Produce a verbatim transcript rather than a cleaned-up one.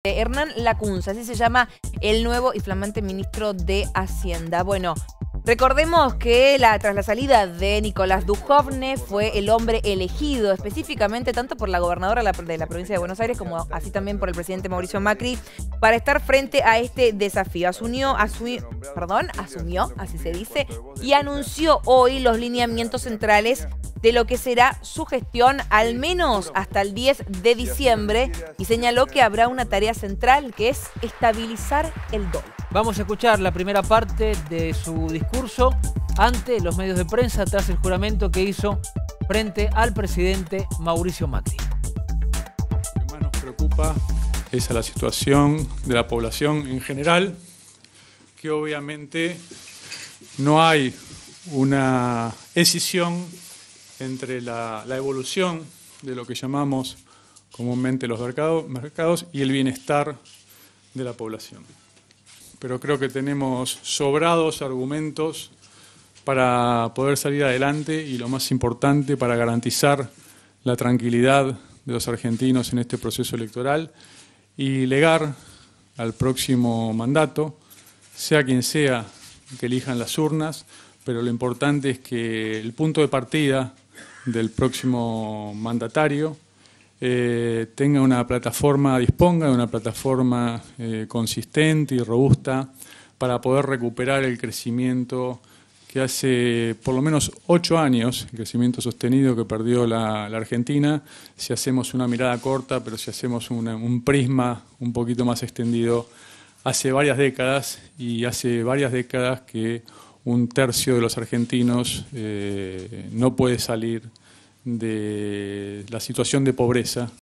Hernán Lacunza, así se llama el nuevo y flamante ministro de Hacienda. Bueno, recordemos que la, tras la salida de Nicolás Dujovne fue el hombre elegido específicamente tanto por la gobernadora de la provincia de Buenos Aires como así también por el presidente Mauricio Macri para estar frente a este desafío. Asumió, asumió, perdón, asumió, así se dice, y anunció hoy los lineamientos centrales de lo que será su gestión al menos hasta el diez de diciembre y señaló que habrá una tarea central que es estabilizar el dólar. Vamos a escuchar la primera parte de su discurso ante los medios de prensa tras el juramento que hizo frente al presidente Mauricio Macri. Lo que más nos preocupa es a la situación de la población en general, que obviamente no hay una escisión entre la, la evolución de lo que llamamos comúnmente los mercado, mercados y el bienestar de la población. Pero creo que tenemos sobrados argumentos para poder salir adelante y lo más importante, para garantizar la tranquilidad de los argentinos en este proceso electoral y legar al próximo mandato, sea quien sea que elijan las urnas, pero lo importante es que el punto de partida del próximo mandatario eh, tenga una plataforma, disponga de una plataforma eh, consistente y robusta para poder recuperar el crecimiento que hace por lo menos ocho años, el crecimiento sostenido que perdió la, la Argentina, si hacemos una mirada corta, pero si hacemos una, un prisma un poquito más extendido, hace varias décadas, y hace varias décadas que un tercio de los argentinos eh, no puede salir de la situación de pobreza